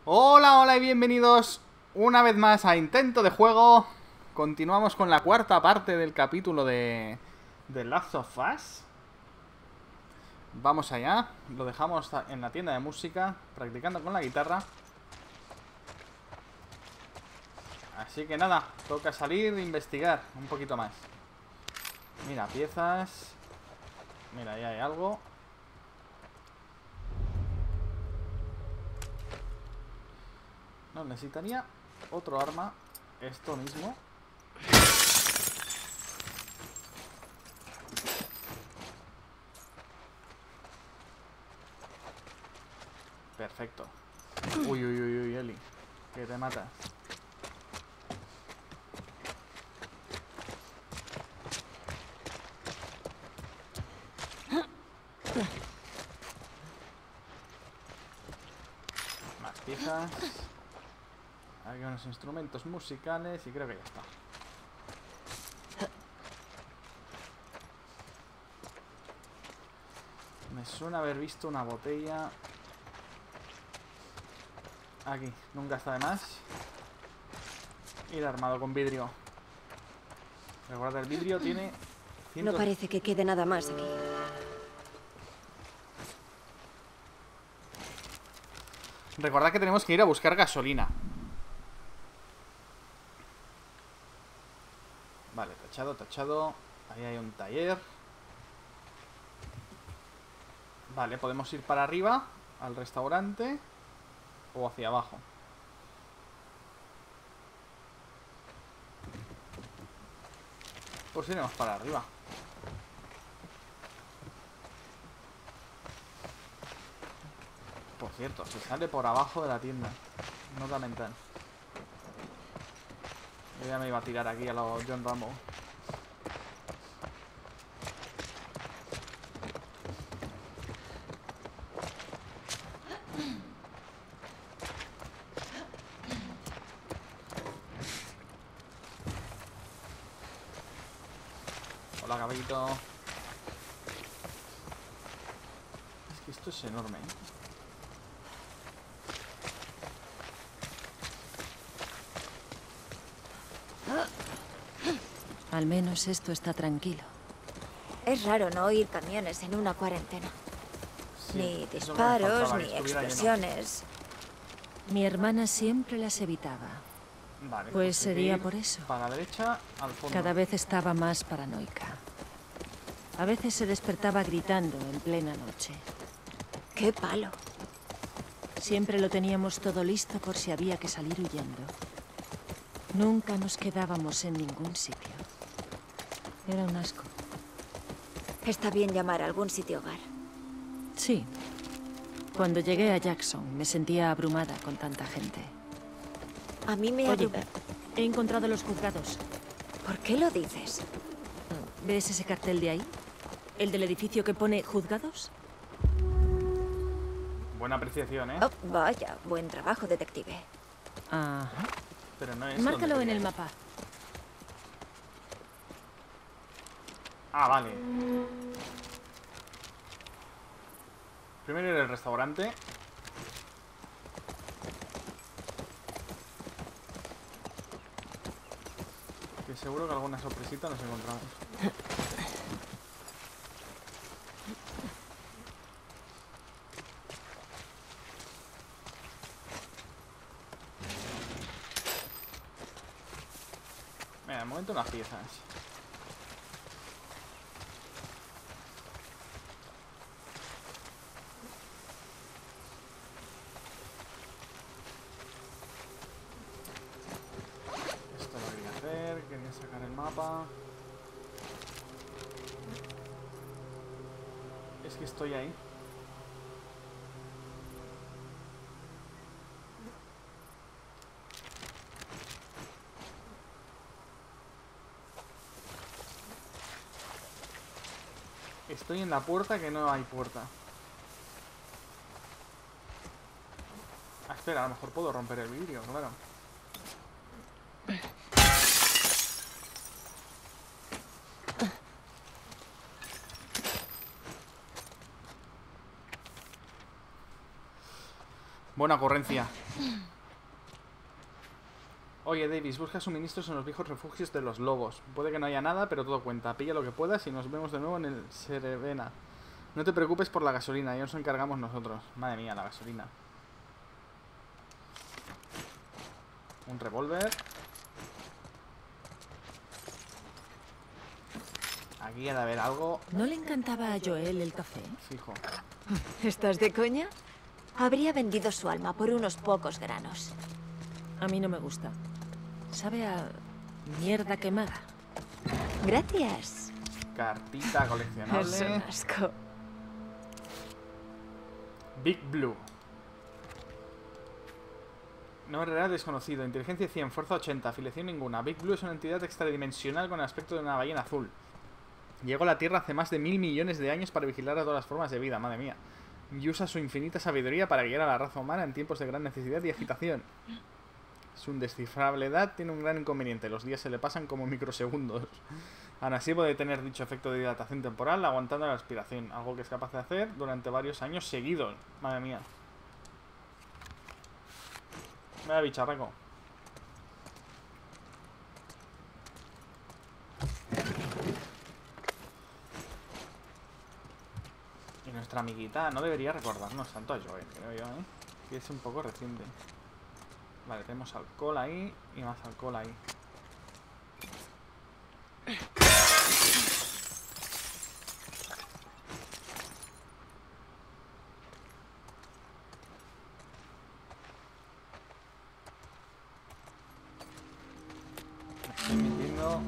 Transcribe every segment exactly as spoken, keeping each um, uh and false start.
Hola, hola y bienvenidos una vez más a Intento de Juego. Continuamos con la cuarta parte del capítulo de The Last of Us. Vamos allá. Lo dejamos en la tienda de música, practicando con la guitarra. Así que nada, toca salir e investigar un poquito más. Mira, piezas. Mira, ahí hay algo. No, necesitaría otro arma. Esto mismo. Perfecto. Uy, uy, uy, uy, Eli. Que te matas. Más piezas. Hay unos instrumentos musicales y creo que ya está. Me suena haber visto una botella. Aquí, nunca está de más. Ir armado con vidrio. Recuerda, el vidrio tiene... No parece que quede nada más aquí. Recordad que tenemos que ir a buscar gasolina. Vale, tachado, tachado. Ahí hay un taller. Vale, podemos ir para arriba, al restaurante, o hacia abajo. Pues iremos para arriba. Por cierto, se sale por abajo de la tienda. Nota mental. Yo ya me iba a tirar aquí a los John Rambo. Hola, caballito. Es que esto es enorme, ¿eh? Al menos esto está tranquilo. Es raro no oír camiones en una cuarentena. Sí, Ni eso me disparos, faltaba, ni que estuviera lleno. explosiones. Mi hermana siempre las evitaba. Vale, Pues hay que sería ir por eso. para la derecha, al fondo. Cada vez estaba más paranoica. A veces se despertaba gritando en plena noche. ¡Qué palo! Siempre lo teníamos todo listo por si había que salir huyendo. Nunca nos quedábamos en ningún sitio. Era un asco. Está bien llamar a algún sitio hogar. Sí. Cuando llegué a Jackson me sentía abrumada con tanta gente. A mí me Oye, abruma. he encontrado los juzgados. ¿Por qué lo dices? ¿Ves ese cartel de ahí? ¿El del edificio que pone juzgados? Buena apreciación, ¿eh? Oh, vaya, buen trabajo, detective. Ajá. Pero no es Márcalo donde en el quería ir. mapa. Ah, vale. Primero ir al restaurante. Que seguro que alguna sorpresita nos encontramos. Mira, de momento unas piezas. Esto lo quería hacer, quería sacar el mapa. Es que estoy ahí. Estoy en la puerta que no hay puerta. Ah, espera, a lo mejor puedo romper el vidrio, claro. Buena ocurrencia. Oye, Davis, busca suministros en los viejos refugios de los lobos. Puede que no haya nada, pero todo cuenta. Pilla lo que puedas y nos vemos de nuevo en el Serevena. No te preocupes por la gasolina, ya nos encargamos nosotros. Madre mía, la gasolina. Un revólver. Aquí ha de haber algo. ¿No le encantaba a Joel el café? Fijo. ¿Estás de coña? Habría vendido su alma por unos pocos granos. A mí no me gusta. Sabe a mierda quemada. Gracias. Cartita Es un coleccionable. asco. Big Blue. Nombre real desconocido. Inteligencia cien, fuerza ochenta, afiliación ninguna. Big Blue es una entidad extradimensional con el aspecto de una ballena azul. Llegó a la Tierra hace más de mil millones de años para vigilar a todas las formas de vida, madre mía. Y usa su infinita sabiduría para guiar a la raza humana en tiempos de gran necesidad y agitación. Su indescifrabilidad tiene un gran inconveniente. Los días se le pasan como microsegundos. Aún así puede tener dicho efecto de dilatación temporal aguantando la respiración. Algo que es capaz de hacer durante varios años seguidos. Madre mía. Vaya bicharraco. Y nuestra amiguita no debería recordarnos tanto a Joel, creo yo, ¿eh? Que es un poco reciente. Vale, tenemos alcohol ahí y más alcohol ahí. Me estoy metiendo.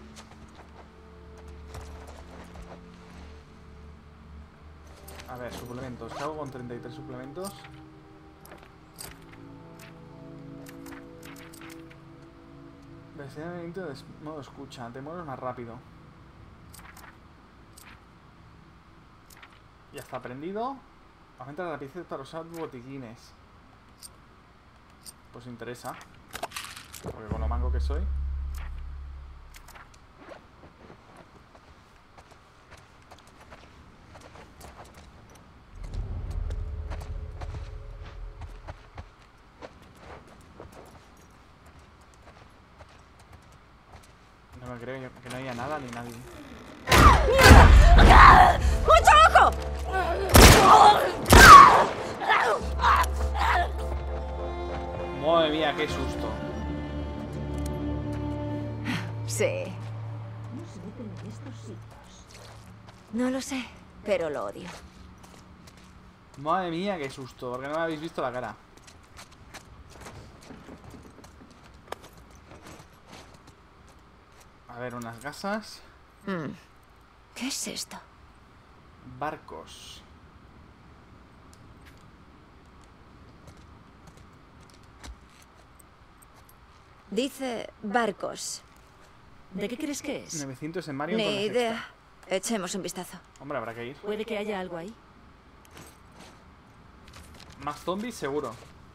A ver, suplementos. ¿Qué hago con treinta y tres suplementos? Velocidad de modo escucha. Te mueves más rápido. Ya está aprendido. Aumenta la rapidez para usar botiquines. Pues interesa. Porque con lo mango que soy. No me creo que no haya nada ni nadie. ¡Mucho ojo! Madre mía, qué susto. Sí. No lo sé, pero lo odio. Madre mía, qué susto. Porque no me habéis visto la cara. A ver, unas gasas. Mm. ¿Qué es esto? Barcos. Dice barcos. ¿De qué crees que es? novecientos en Marion. Ni con la idea. sexta. Echemos un vistazo. Hombre, habrá que ir. Puede que haya algo ahí. Más zombies, seguro.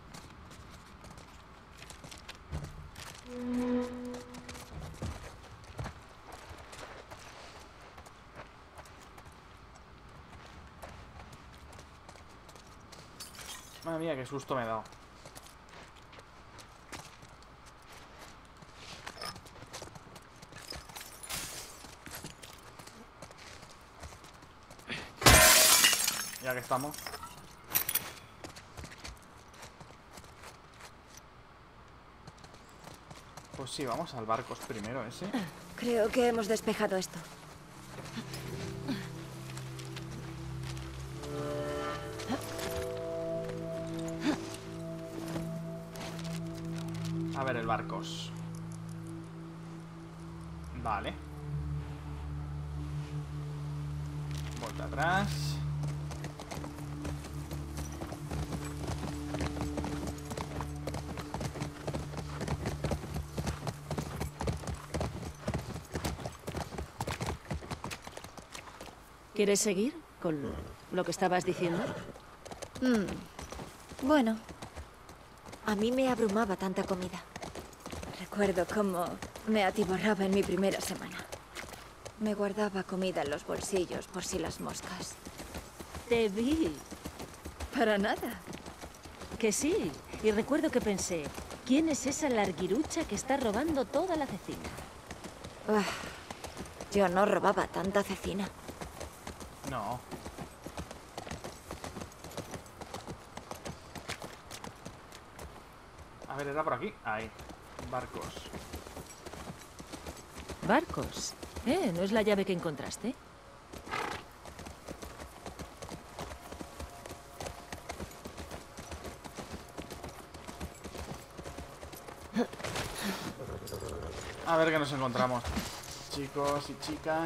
Madre mía, qué susto me he dado. Ya que estamos. Pues sí, vamos al barcos primero ese. Creo que hemos despejado esto. A ver, el barcos. Vale. Vuelta atrás. ¿Quieres seguir con lo que estabas diciendo? Mm. Bueno, a mí me abrumaba tanta comida. Recuerdo cómo me atiborraba en mi primera semana. Me guardaba comida en los bolsillos por si las moscas. Te vi. Para nada. Que sí. Y recuerdo que pensé, ¿quién es esa larguirucha que está robando toda la cecina? Uf, yo no robaba tanta cecina. No. A ver, era por aquí. Ahí. Barcos. ¿Barcos? Eh, ¿no es la llave que encontraste? A ver qué nos encontramos. Chicos y chicas.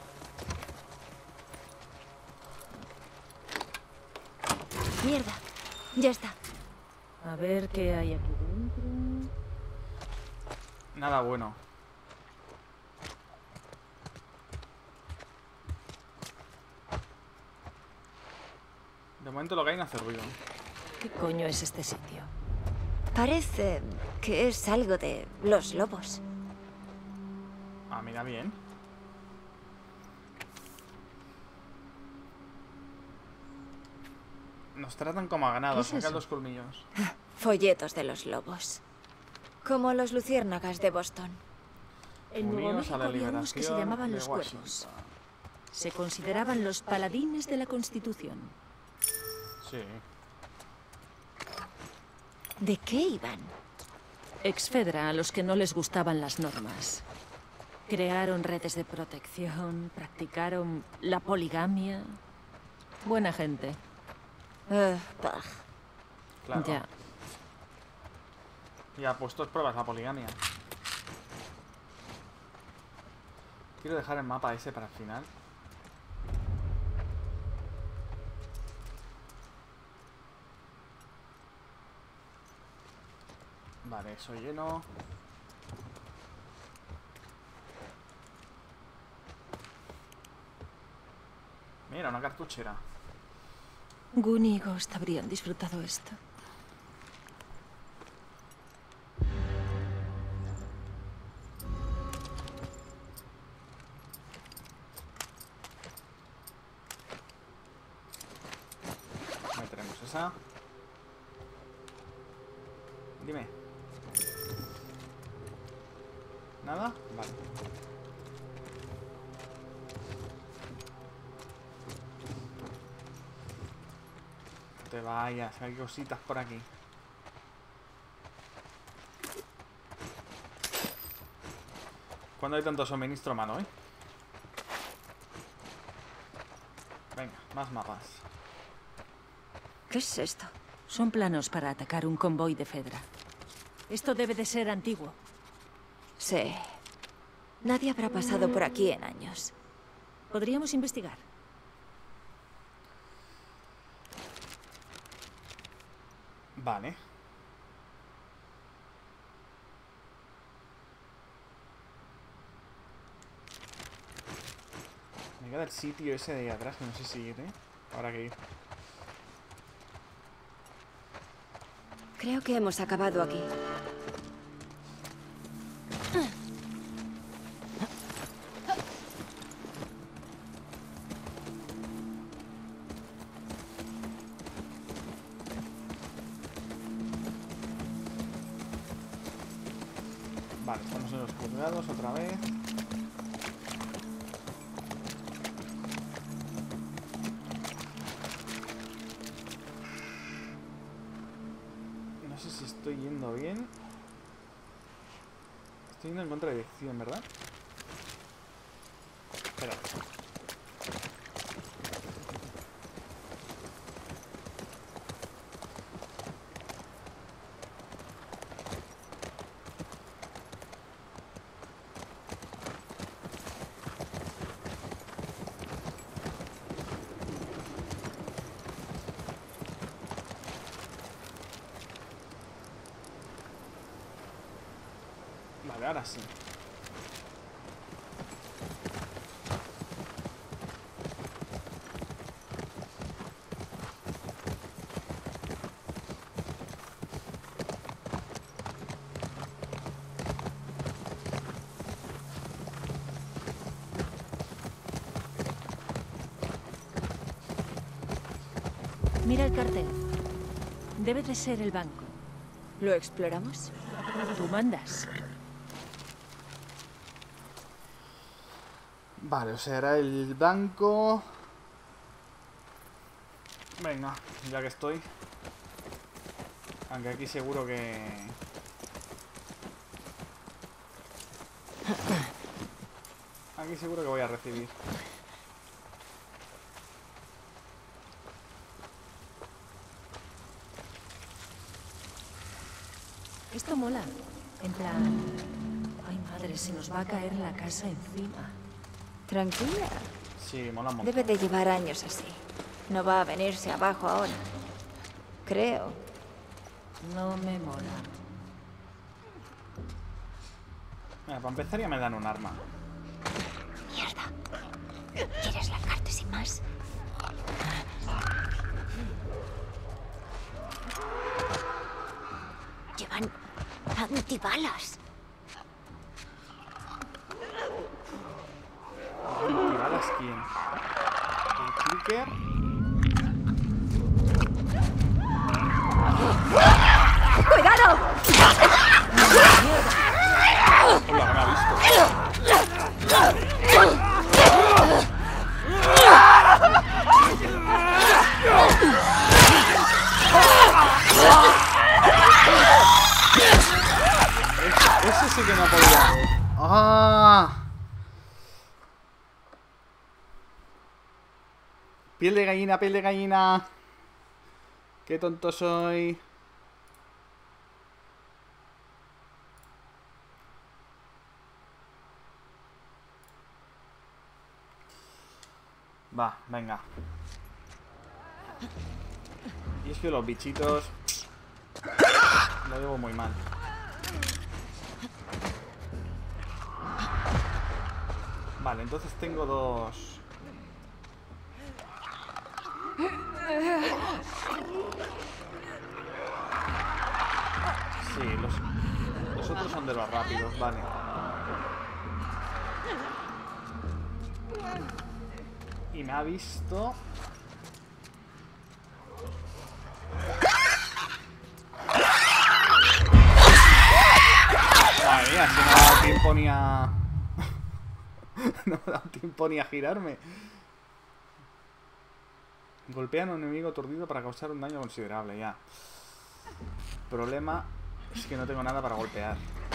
Mierda, ya está. A ver qué hay aquí dentro. Nada bueno. De momento lo que hay no hace ruido. ¿Qué coño es este sitio? Parece que es algo de los lobos. Ah, mira bien. Nos tratan como a ganado, ¿Qué es sacan eso? los colmillos. Folletos de los lobos. Como los luciérnagas de Boston. En Nuevo Unidos México a la había unos que se liberación llamaban de los cuervos. Washington. Se consideraban los paladines de la Constitución. Sí. ¿De qué iban? Exfedra a los que no les gustaban las normas. Crearon redes de protección, practicaron la poligamia. Buena gente. Uh, bah. Claro. Ya. Ya, puestos pruebas la poligamia. Quiero dejar el mapa ese para el final. Vale, eso lleno. Mira, una cartuchera. Gunny y Ghost habrían disfrutado esto. Meteremos esa. Dime. ¿Nada? Vale. No te vayas, hay cositas por aquí. ¿Cuándo hay tanto suministro a mano, eh? Venga, más mapas. ¿Qué es esto? Son planos para atacar un convoy de Fedra. Esto debe de ser antiguo. Sí. Nadie habrá pasado por aquí en años. Podríamos investigar. Vale. Me queda el sitio ese de ahí atrás, que no sé si ir, ¿eh? Ahora que ir. Creo que hemos acabado aquí. Vale, estamos en los juzgados otra vez. No sé si estoy yendo bien. Estoy yendo en contra de dirección, ¿verdad? Espera. Vale, ahora sí. Mira el cartel. Debe de ser el banco. ¿Lo exploramos? Tú mandas. Vale, o sea, era el banco. Venga, ya que estoy. Aunque aquí seguro que... Aquí seguro que voy a recibir. Esto mola. En plan... Ay, madre, se nos va a caer la casa encima. Tranquila. Sí, mola un montón. Debe de llevar años así. No va a venirse abajo ahora. Creo. No me mola. Mira, para empezar ya me dan un arma. Mierda. ¿Quieres largarte sin más? Llevan antibalas. ¿Antibalas quién? ¿El clicker? ¡Cuidado! Hola, me ha visto. Ese sí que no podía. ¡Ah! Piel de gallina, piel de gallina. Qué tonto soy. Va, venga. Y es que los bichitos lo llevo muy mal. Vale, entonces tengo dos. Sí, los, los otros son de los rápidos, vale. Y me ha visto. Madre mía, si no me ha dado tiempo ni a... no me ha dado tiempo ni a girarme. Golpean a un enemigo aturdido para causar un daño considerable, ya. Problema es que no tengo nada para golpear.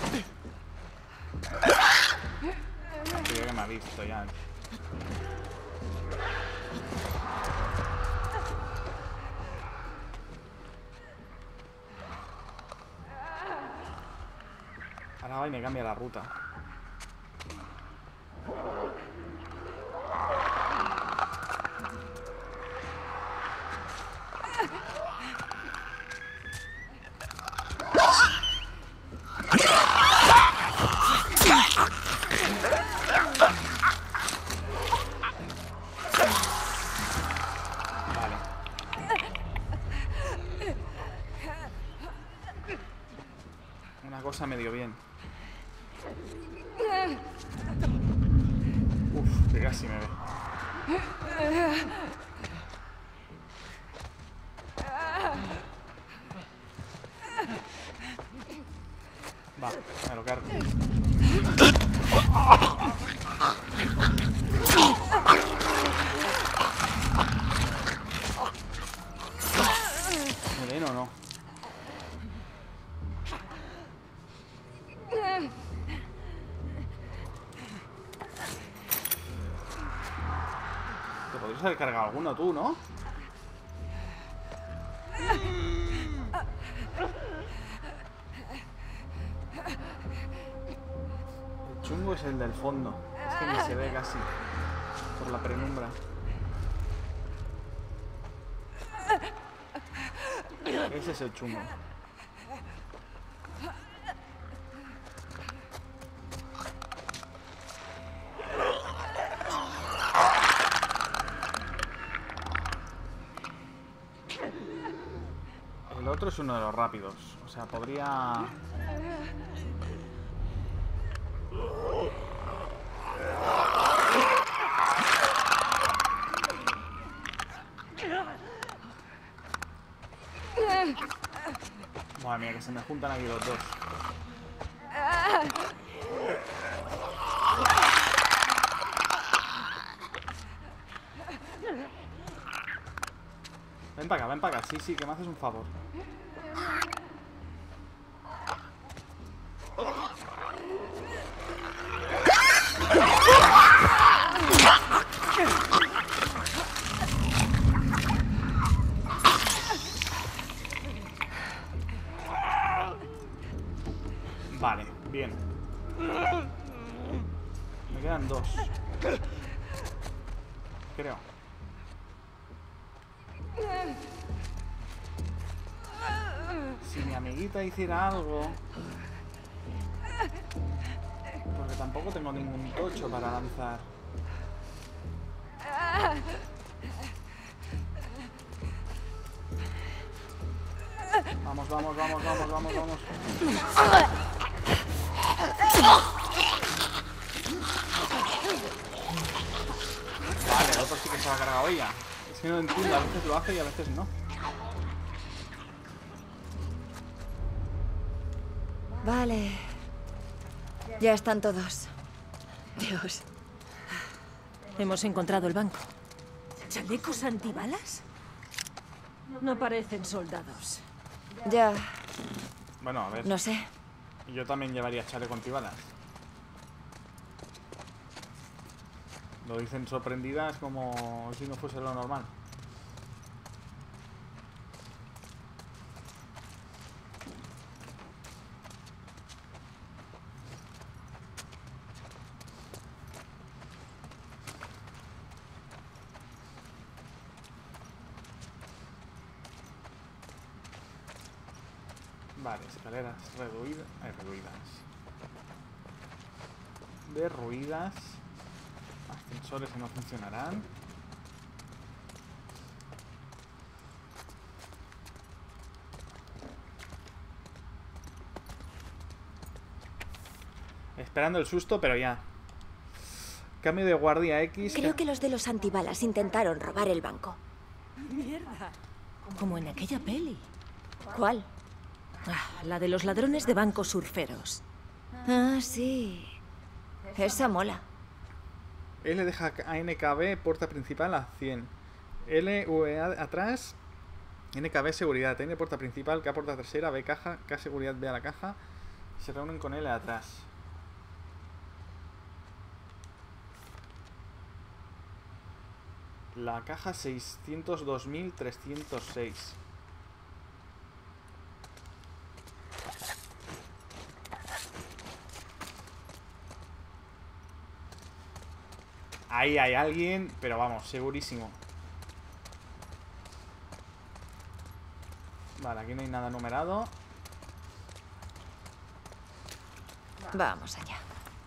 Creo que me ha visto ya. Ahora va y me cambia la ruta. Vale. Una cosa medio bien. Uf, que casi me ve. Va, me lo cargo. ¿Me ven o no? Te podrías haber cargado alguno tú, ¿no? El chungo es el del fondo. Es que ni se ve casi. Por la penumbra. Ese es el chungo. El otro es uno de los rápidos. O sea, podría... Madre mía, que se me juntan aquí los dos. Ven para acá, ven para acá. Sí, sí, que me haces un favor. Vale, bien. Me quedan dos. Creo. Si mi amiguita hiciera algo... Porque tampoco tengo ningún tocho para lanzar. Vamos, vamos, vamos, vamos, vamos, vamos. Vale, el otro sí que se lo ha cargado ella. Es que no entiendo, a veces lo hace y a veces no. Vale. Ya están todos. Dios. Hemos encontrado el banco. ¿Chalecos antibalas? No parecen soldados. Ya, Bueno, a ver. no sé. Yo también llevaría chaleco antibalas. Lo dicen sorprendidas como si no fuese lo normal. Vale, escaleras reduidas. Hay reduidas. Derruidas. Ascensores que no funcionarán. Esperando el susto, pero ya. Cambio de guardia X. Creo que los de los antibalas intentaron robar el banco. ¡Mierda! Como en aquella peli. ¿Cuál? Ah, la de los ladrones de bancos surferos. Ah, sí. Esa mola. L deja a N K B, puerta principal a cien. L, V A atrás. N K B seguridad. N puerta principal, K puerta trasera, B caja, K seguridad, B a la caja. Se reúnen con L atrás. La caja seiscientos dos mil trescientos seis. Ahí hay alguien, pero vamos, segurísimo. Vale, aquí no hay nada numerado. Vamos allá.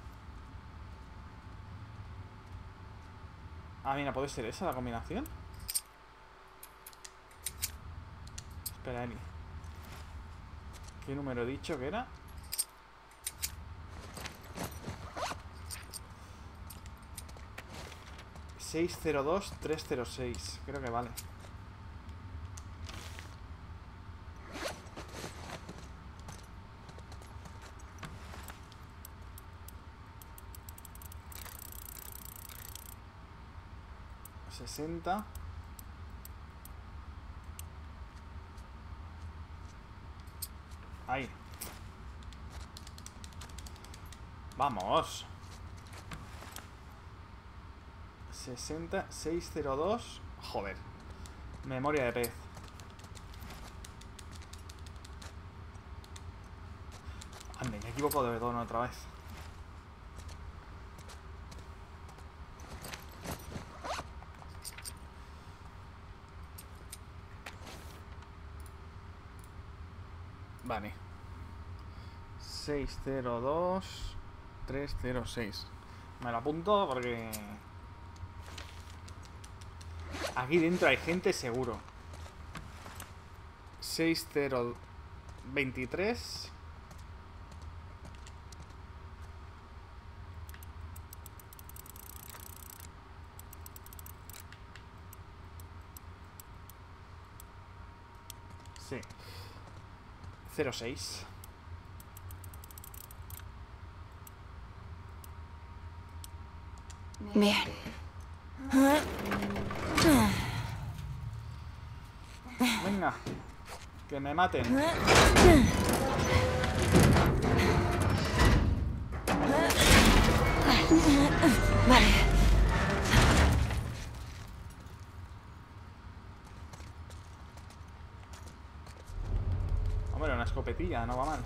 Ah, mira, ¿puede ser esa la combinación? Espera, Eli. ¿Qué número he dicho que era? seis cero dos tres cero seis. Creo que vale. sesenta. Ahí. Vamos. sesenta, seiscientos dos. Joder. Memoria de pez. Ande, me he equivocado de botón otra vez. Vale. seis cero dos tres cero seis. Me lo apunto porque... Aquí dentro hay gente seguro. seis cero veintitrés. Sí. cero seis. Bien. Venga. Que me maten. Vale. Hombre, una escopetilla, no va mal.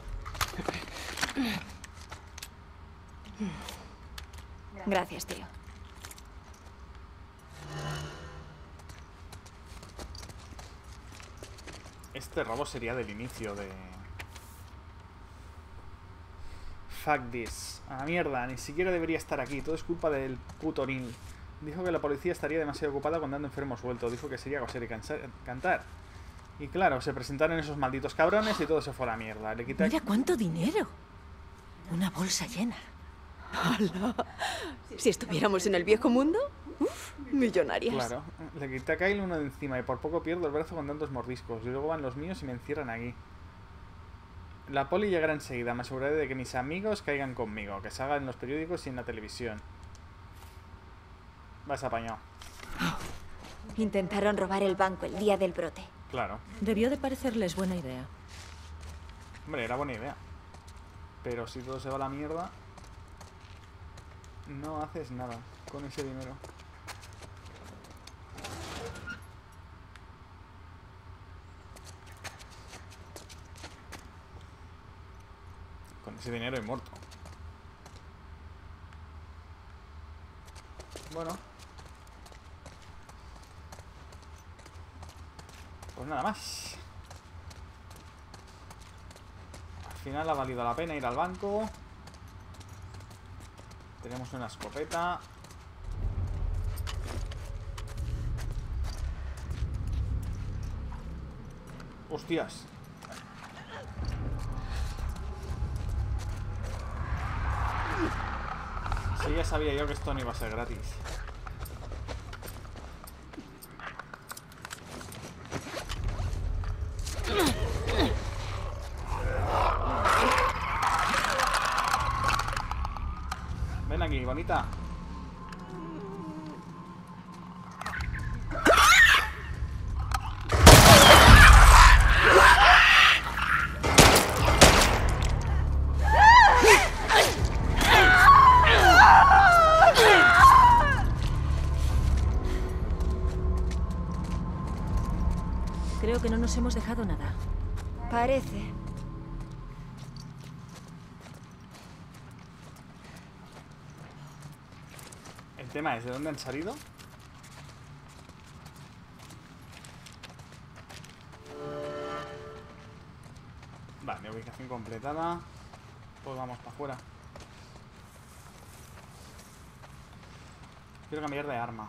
Gracias, tío. Este robo sería del inicio de... Fuck this. A la mierda, ni siquiera debería estar aquí. Todo es culpa del puto Neil. Dijo que la policía estaría demasiado ocupada cuando ando enfermo suelto. Dijo que sería coser y cantar. Y claro, se presentaron esos malditos cabrones y todo se fue a la mierda. Le quité... Mira cuánto dinero. Una bolsa llena. ¡Hala! Si estuviéramos en el viejo mundo, uf, millonarias. Claro, le quité a Kyle uno de encima y por poco pierdo el brazo con tantos mordiscos. Y luego van los míos y me encierran aquí. La poli llegará enseguida. Me aseguraré de que mis amigos caigan conmigo. Que salgan en los periódicos y en la televisión. Vas apañado. Intentaron robar el banco el día del brote. Claro. Debió de parecerles buena idea. Hombre, era buena idea. Pero si todo se va a la mierda, no haces nada con ese dinero. Con ese dinero he muerto. Bueno. Pues nada más. Al final ha valido la pena ir al banco. Tenemos una escopeta. Hostias. Sí, ya sabía yo que esto no iba a ser gratis. Ven aquí, bonita. Creo que no nos hemos dejado nada. Parece. El tema es, ¿de dónde han salido? Vale, ubicación completada. Pues vamos para afuera. Quiero cambiar de arma.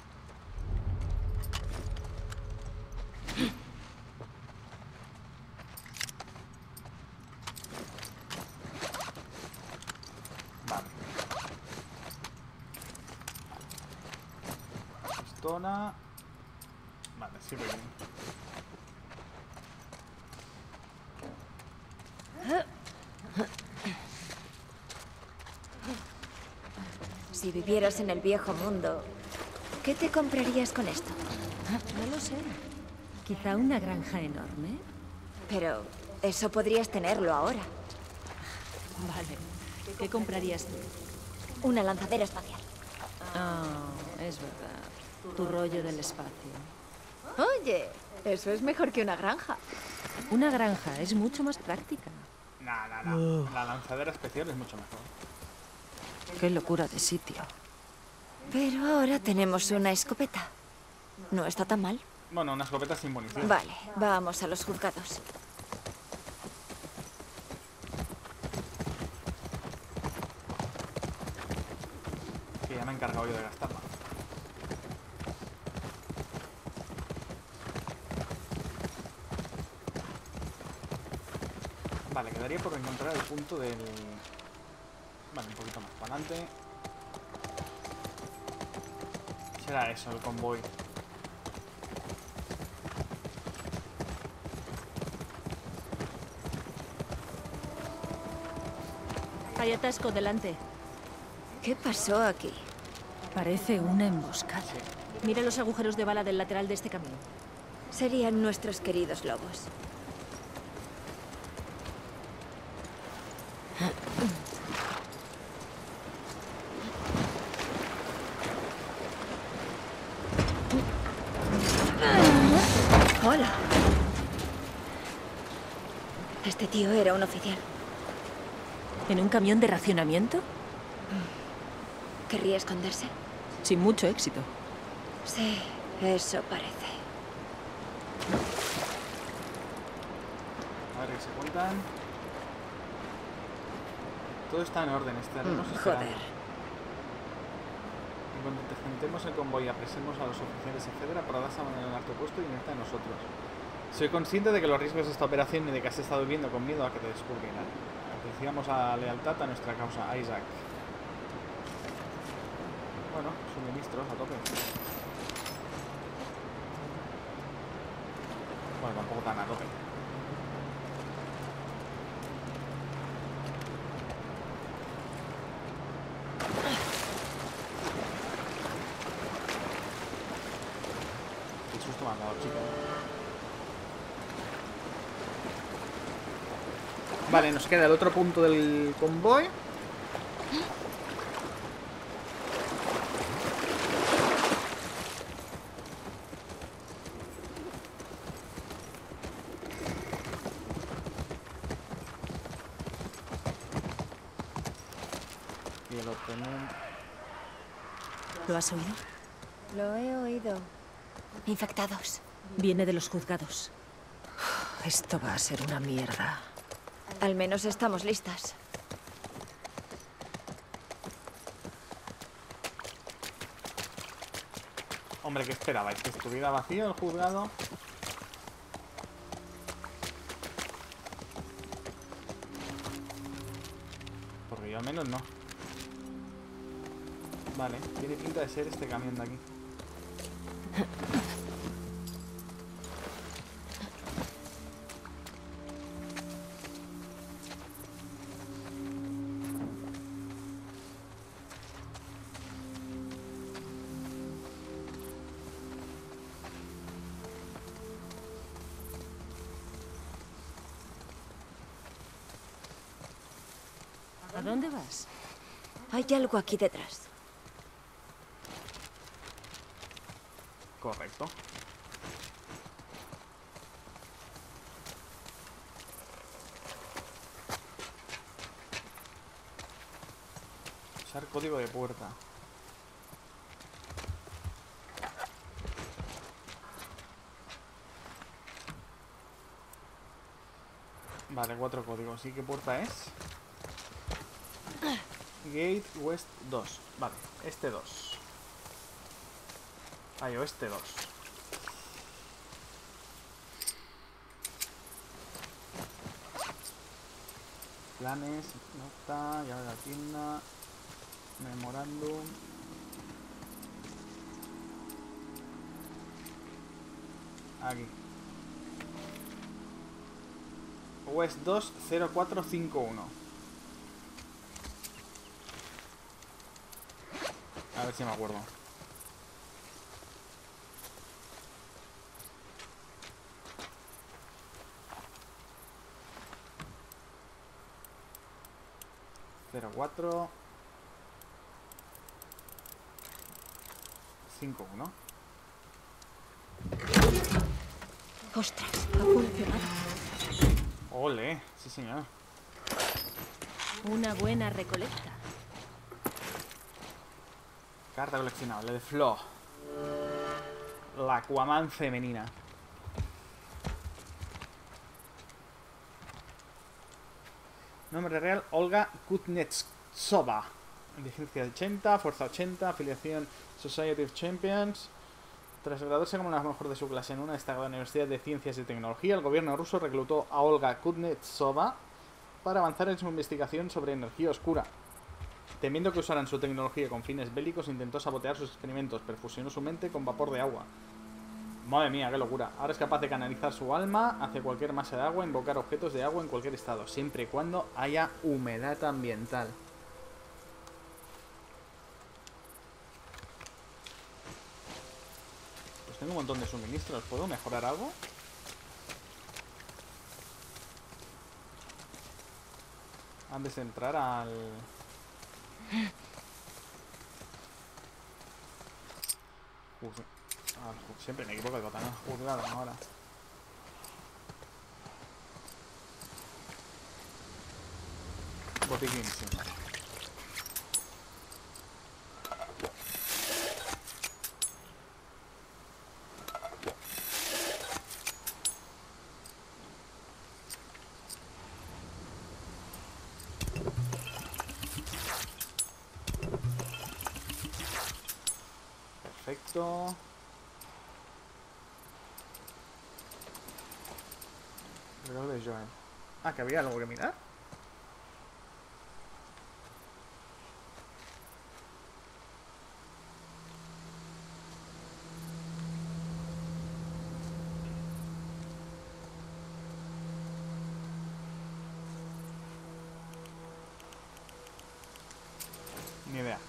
Vale. Pistola. Vale, sirve bien. Si vivieras en el viejo mundo, ¿qué te comprarías con esto? No lo sé. Quizá una granja enorme. Pero eso podrías tenerlo ahora. Vale. ¿Qué comprarías tú? Una lanzadera espacial. Oh, es verdad. Tu rollo del espacio. Oye, eso es mejor que una granja. Una granja es mucho más práctica. Nah, nah, nah. La lanzadera especial es mucho mejor. Qué locura de sitio. Pero ahora tenemos una escopeta. No está tan mal. Bueno, una escopeta sin munición. Vale, vamos a los juzgados. Que ya me he encargado yo de gastarla. Vale, quedaría por encontrar el punto del... Vale, un poquito más para adelante. Será eso, el convoy. Hay atasco delante. ¿Qué pasó aquí? Parece una emboscada. Mira los agujeros de bala del lateral de este camión. Serían nuestros queridos lobos. Hola. Este tío era un oficial. ¿En un camión de racionamiento? ¿Querría esconderse? Sin mucho éxito. Sí, eso parece. A ver, que se cuentan. Todo está en orden, estaremos Mm, esperando. joder. En cuanto te sentemos el convoy y apresemos a los oficiales, etcétera, podrás abandonar el alto puesto y unirte a nosotros. Soy consciente de que los riesgos de esta operación y de que has estado viviendo con miedo a que te descubrieran. Apreciamos a lealtad a nuestra causa, Isaac. Bueno, suministros a tope. Bueno, tampoco tan a tope. Qué susto me han dado, chicos. Vale, nos queda el otro punto del convoy. Y lo tenemos. ¿Lo has oído? Lo he oído. Infectados. Viene de los juzgados. Esto va a ser una mierda. Al menos estamos listas. Hombre, ¿qué esperabais? ¿Que estuviera vacío el juzgado? Porque yo al menos no. Vale, tiene pinta de ser este camión de aquí. ¿A dónde vas? Hay algo aquí detrás. Correcto. Usar código de puerta. Vale, cuatro códigos. ¿Y qué puerta es? Gate West dos. Vale, este dos. Ay, oeste dos. Planes, nota, llave de la tienda, memorándum. Aquí. West dos cero cuatro cinco uno. A ver si me acuerdo. cero cuatro cinco uno. Ostras, ha funcionado. Ole, sí señor. Una buena recolecta. Carta coleccionable de Flo. La Aquaman femenina. Nombre real, Olga Kuznetsova. Inteligencia ochenta, fuerza ochenta, afiliación Society of Champions. Tras graduarse como la mejor de su clase en una destacada universidad de ciencias y tecnología, el gobierno ruso reclutó a Olga Kuznetsova para avanzar en su investigación sobre energía oscura. Temiendo que usaran su tecnología con fines bélicos, intentó sabotear sus experimentos, perfusionó su mente con vapor de agua. Madre mía, qué locura. Ahora es capaz de canalizar su alma hacia cualquier masa de agua, invocar objetos de agua en cualquier estado, siempre y cuando haya humedad ambiental. Pues tengo un montón de suministros. ¿Puedo mejorar algo? Antes de entrar al... Juz- al ju- Siempre me equivoco de botón. Juzgado ahora. Botiquín, sí. Perfecto. Reloj de Joel. Ah, que había algo que mirar. Ni idea.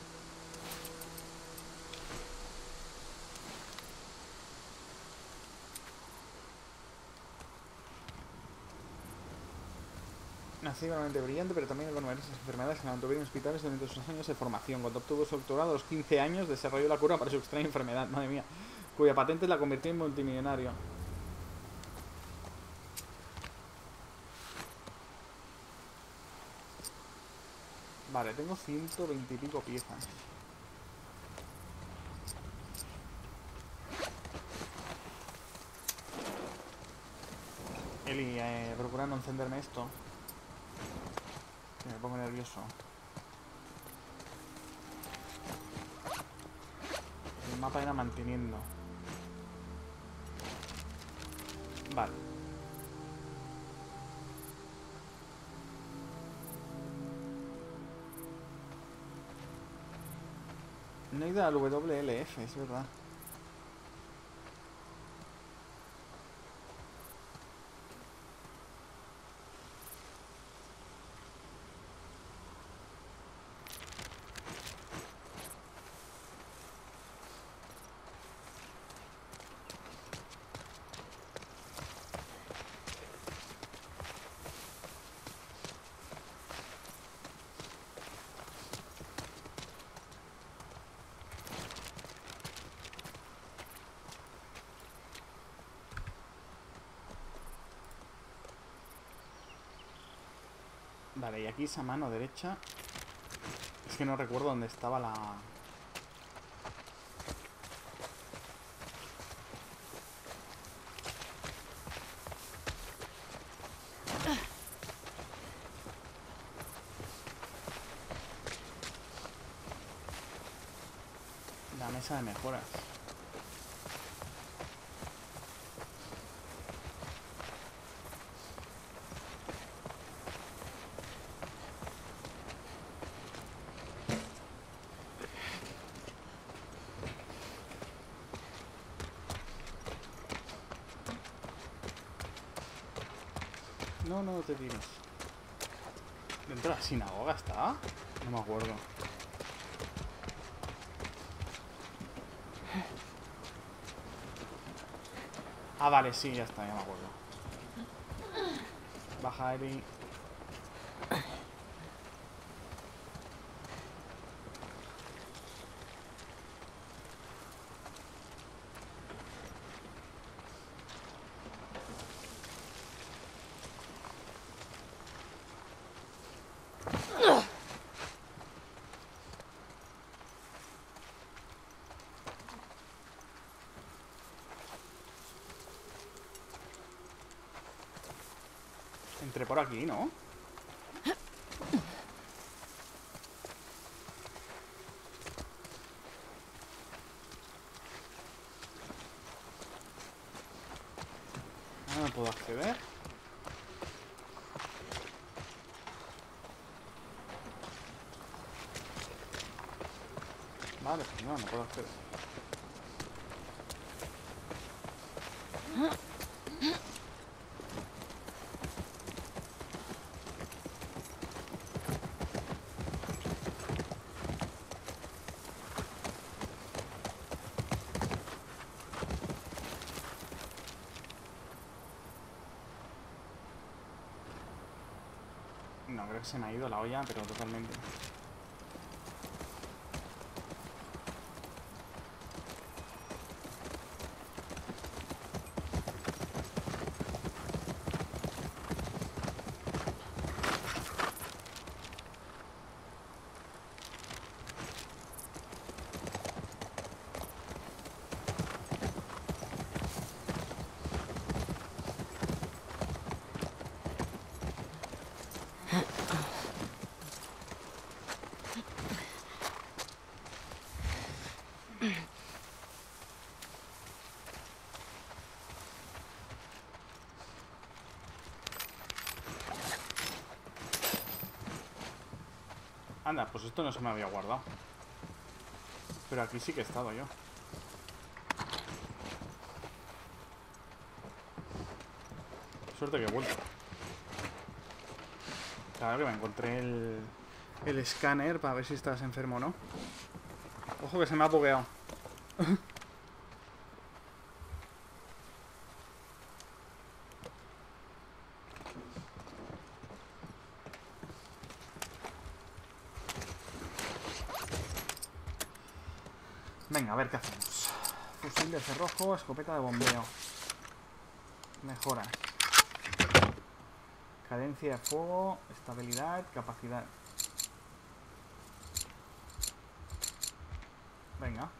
Nací igualmente brillante, pero también con numerosas enfermedades que la mantuvo en hospitales durante sus años de formación. Cuando obtuvo su doctorado a los quince años, desarrolló la cura para su extraña enfermedad, madre mía, cuya patente la convirtió en multimillonario. Vale, tengo ciento veinte y pico piezas. Eli, eh, procura no encenderme esto. Que me pongo nervioso. El mapa era manteniendo. Vale. No he ido al W L F, es verdad. Vale, y aquí esa mano derecha. Es que no recuerdo dónde estaba la... La mesa de mejoras. No, no te tires. ¿Dentro de la sinagoga está? No me acuerdo. Ah, vale, sí, ya está, ya me acuerdo. Baja, Eli. Entré por aquí, ¿no? No me puedo acceder. Vale, pues no, no puedo acceder. No, creo que se me ha ido la olla, pero totalmente. Anda, pues esto no se me había guardado. Pero aquí sí que he estado yo. Suerte que he vuelto. Claro que me encontré el, el escáner para ver si estás enfermo o no. Ojo que se me ha bugueado. Venga, a ver qué hacemos. Fusil de cerrojo, escopeta de bombeo. Mejora. Cadencia de fuego, estabilidad, capacidad. Venga.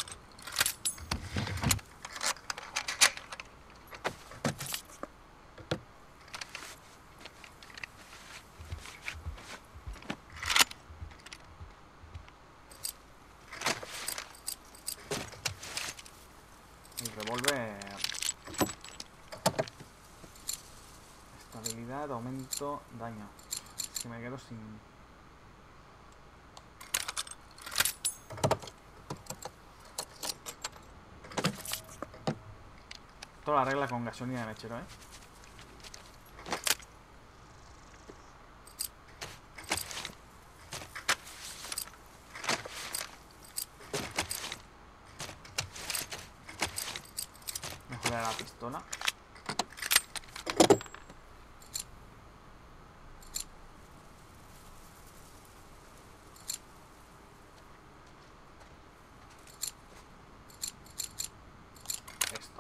El revólver. Estabilidad, aumento, daño. Es que me quedo sin... Toda la regla con gasolina de mechero, ¿eh? Mejorar la pistola. Esto.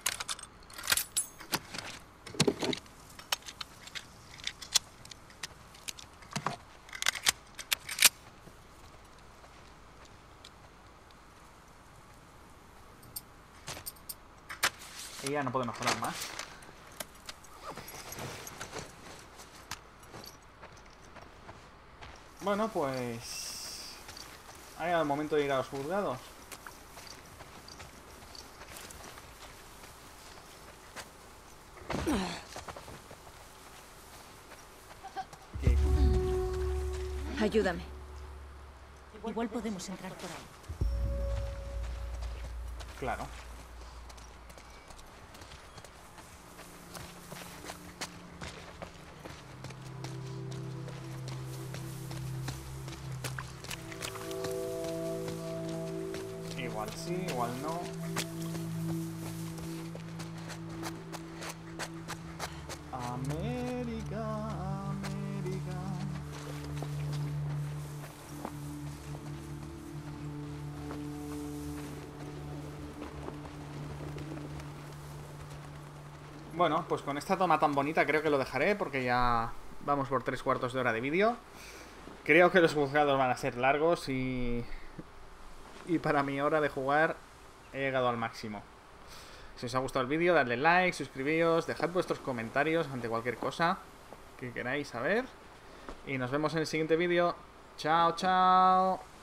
Y ya no puedo mejorar más. Bueno, pues... ha llegado el momento de ir a los juzgados. ¿Qué? Ayúdame. Igual podemos entrar por ahí. Claro. Igual sí, igual no. América, América. Bueno, pues con esta toma tan bonita creo que lo dejaré porque ya vamos por tres cuartos de hora de vídeo. Creo que los juzgados van a ser largos y... y para mi hora de jugar he llegado al máximo. Si os ha gustado el vídeo, dadle like, suscribíos, dejad vuestros comentarios ante cualquier cosa que queráis saber. Y nos vemos en el siguiente vídeo. Chao, chao.